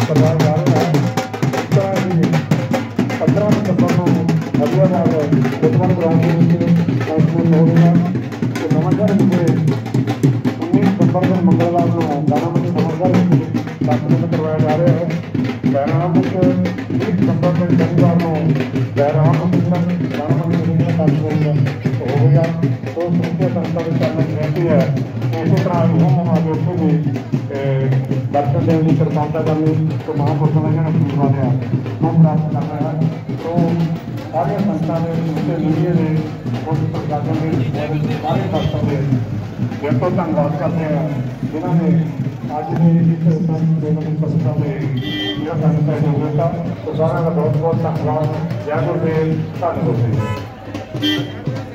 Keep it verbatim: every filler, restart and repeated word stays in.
करवाया जा रहा है। इस तरह ही पंद्रह सितंबर को हरियाणाबाद फुटबॉल ग्राउंड मैच होगा। तो नवांशहर विखे उन्नीस सितंबर को मंगलवार को दाना मंडी नवांशहर दस करवाया जा रहा है। बहराम बीस सितंबर को शनिवार को बहराम दाना मंडी दस हो गया। तो समूचे संस्था की चैनल बेनती है इसी तरह हम आगे उत्थे भी दर्शन देने की कृपालता करनी तो महापुरुषों ने जो आशीर्वाद है वो प्राप्त करना है। तो सारे संस्था ने समूचे मीडिया ने उस प्रशासन के सारे संस्था के दिल तो धन्यवाद करते हैं जिन्होंने अज की इस संस्था में यह सहयोग दिता। तो सारा का बहुत बहुत धन्यवाद। जय गुरुदेव, धन गुरुदेव।